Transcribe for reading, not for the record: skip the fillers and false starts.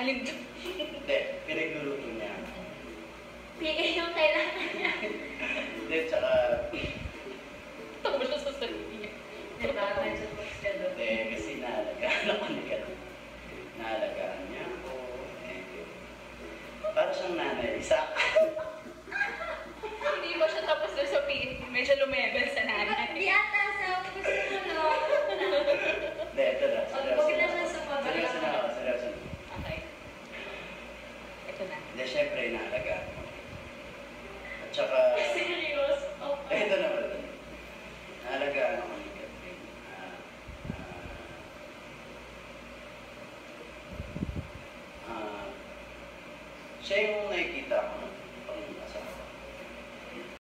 Alin doon? Hindi, pinagluluto niya. PA yung kailangan niya. Hindi, tsaka... Tawa siya sa sarili niya. Diba? Medyo mas ka doon. Hindi, kasi naalagaan ako niya. Naalagaan niya ako. Para siyang nanay, isa. Hindi ba siya tapos doon sa PA? Medyo lumebe.